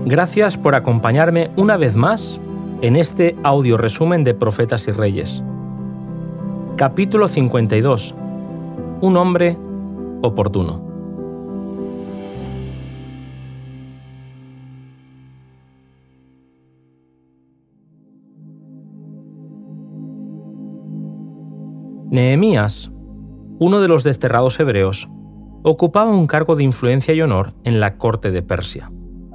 Gracias por acompañarme una vez más en este audio resumen de Profetas y Reyes. Capítulo 52. Un hombre oportuno. Nehemías, uno de los desterrados hebreos, ocupaba un cargo de influencia y honor en la corte de Persia.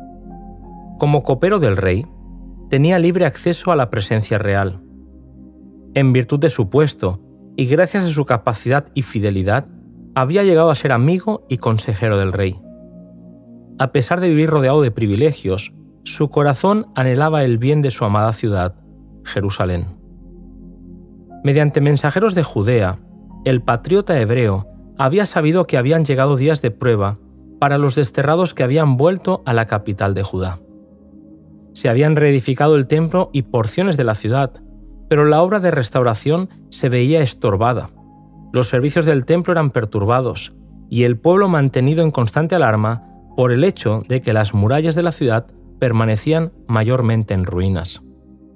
Como copero del rey, tenía libre acceso a la presencia real. En virtud de su puesto y gracias a su capacidad y fidelidad, había llegado a ser amigo y consejero del rey. A pesar de vivir rodeado de privilegios, su corazón anhelaba el bien de su amada ciudad, Jerusalén. Mediante mensajeros de Judea, el patriota hebreo había sabido que habían llegado días de prueba para los desterrados que habían vuelto a la capital de Judá. Se habían reedificado el templo y porciones de la ciudad, pero la obra de restauración se veía estorbada. Los servicios del templo eran perturbados y el pueblo mantenido en constante alarma por el hecho de que las murallas de la ciudad permanecían mayormente en ruinas.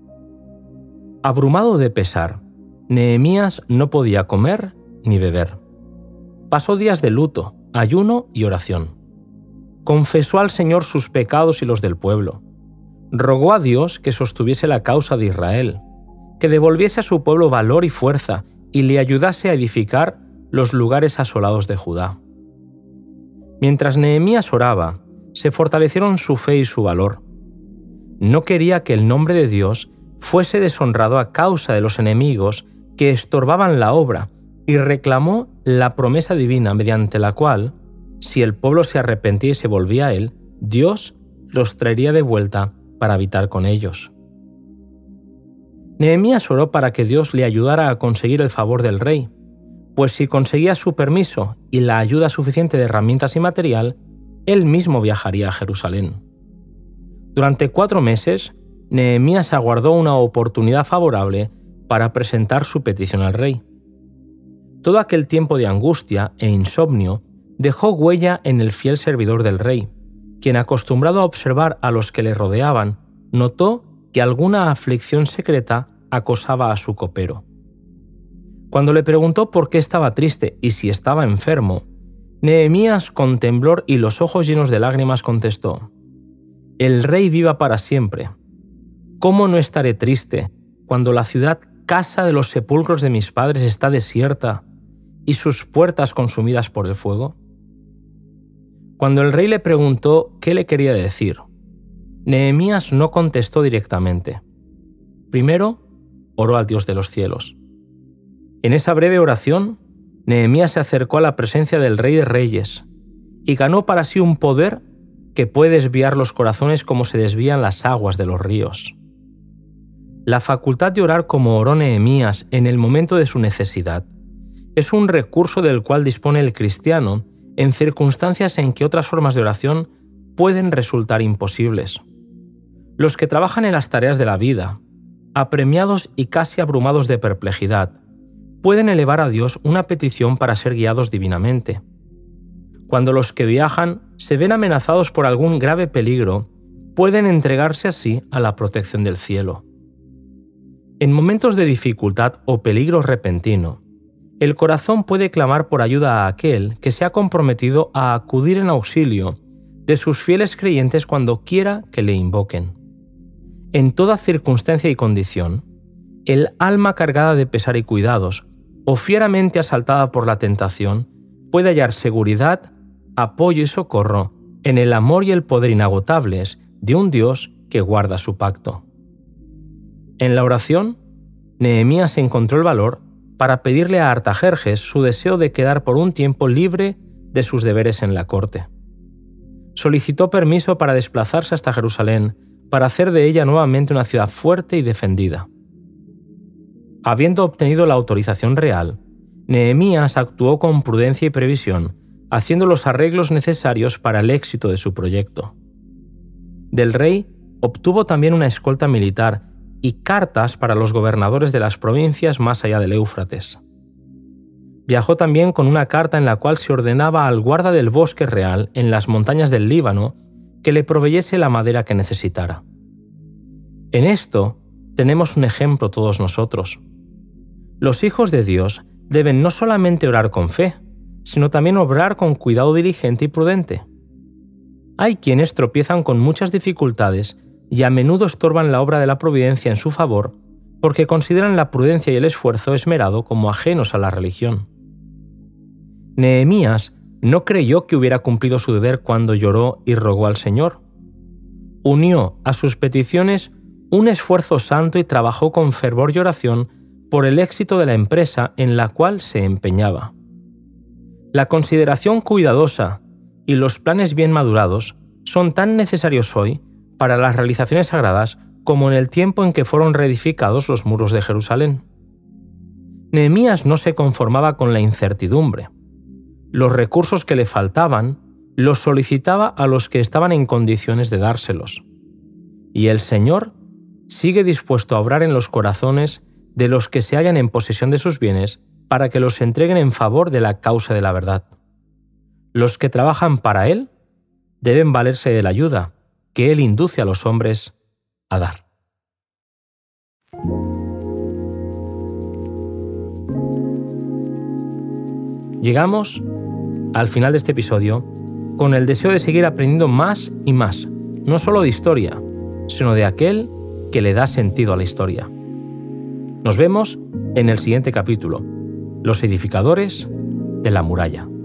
Abrumado de pesar, Nehemías no podía comer ni beber. Pasó días de luto, ayuno y oración. Confesó al Señor sus pecados y los del pueblo. Rogó a Dios que sostuviese la causa de Israel, que devolviese a su pueblo valor y fuerza y le ayudase a edificar los lugares asolados de Judá. Mientras Nehemías oraba, se fortalecieron su fe y su valor. No quería que el nombre de Dios fuese deshonrado a causa de los enemigos que estorbaban la obra y reclamó la promesa divina mediante la cual, si el pueblo se arrepentía y se volvía a él, Dios los traería de vuelta para habitar con ellos. Nehemías oró para que Dios le ayudara a conseguir el favor del rey, pues si conseguía su permiso y la ayuda suficiente de herramientas y material, él mismo viajaría a Jerusalén. Durante 4 meses, Nehemías aguardó una oportunidad favorable para presentar su petición al rey. Todo aquel tiempo de angustia e insomnio dejó huella en el fiel servidor del rey, quien, acostumbrado a observar a los que le rodeaban, notó que alguna aflicción secreta acosaba a su copero. Cuando le preguntó por qué estaba triste y si estaba enfermo, Nehemías, con temblor y los ojos llenos de lágrimas, contestó: «El rey viva para siempre. ¿Cómo no estaré triste cuando la ciudad, casa de los sepulcros de mis padres, está desierta y sus puertas consumidas por el fuego?» Cuando el rey le preguntó qué le quería decir, Nehemías no contestó directamente. Primero, oró al Dios de los cielos. En esa breve oración, Nehemías se acercó a la presencia del Rey de Reyes y ganó para sí un poder que puede desviar los corazones como se desvían las aguas de los ríos. La facultad de orar como oró Nehemías en el momento de su necesidad es un recurso del cual dispone el cristiano en circunstancias en que otras formas de oración pueden resultar imposibles. Los que trabajan en las tareas de la vida, apremiados y casi abrumados de perplejidad, pueden elevar a Dios una petición para ser guiados divinamente. Cuando los que viajan se ven amenazados por algún grave peligro, pueden entregarse así a la protección del cielo. En momentos de dificultad o peligro repentino, el corazón puede clamar por ayuda a aquel que se ha comprometido a acudir en auxilio de sus fieles creyentes cuando quiera que le invoquen. En toda circunstancia y condición, el alma cargada de pesar y cuidados, o fieramente asaltada por la tentación, puede hallar seguridad, apoyo y socorro en el amor y el poder inagotables de un Dios que guarda su pacto. En la oración, Nehemías encontró el valor para pedirle a Artajerjes su deseo de quedar por un tiempo libre de sus deberes en la corte. Solicitó permiso para desplazarse hasta Jerusalén para hacer de ella nuevamente una ciudad fuerte y defendida. Habiendo obtenido la autorización real, Nehemías actuó con prudencia y previsión, haciendo los arreglos necesarios para el éxito de su proyecto. Del rey obtuvo también una escolta militar y cartas para los gobernadores de las provincias más allá del Éufrates. Viajó también con una carta en la cual se ordenaba al guarda del bosque real en las montañas del Líbano que le proveyese la madera que necesitara. En esto tenemos un ejemplo todos nosotros. Los hijos de Dios deben no solamente orar con fe, sino también obrar con cuidado diligente y prudente. Hay quienes tropiezan con muchas dificultades y a menudo estorban la obra de la providencia en su favor porque consideran la prudencia y el esfuerzo esmerado como ajenos a la religión. Nehemías no creyó que hubiera cumplido su deber cuando lloró y rogó al Señor. Unió a sus peticiones un esfuerzo santo y trabajó con fervor y oración por el éxito de la empresa en la cual se empeñaba. La consideración cuidadosa y los planes bien madurados son tan necesarios hoy para las realizaciones sagradas como en el tiempo en que fueron reedificados los muros de Jerusalén. Nehemías no se conformaba con la incertidumbre. Los recursos que le faltaban los solicitaba a los que estaban en condiciones de dárselos. Y el Señor sigue dispuesto a obrar en los corazones de los que se hallan en posesión de sus bienes para que los entreguen en favor de la causa de la verdad. Los que trabajan para Él deben valerse de la ayuda que Él induce a los hombres a dar. Llegamos al final de este episodio con el deseo de seguir aprendiendo más y más, no solo de historia, sino de aquel que le da sentido a la historia. Nos vemos en el siguiente capítulo, los edificadores de la muralla.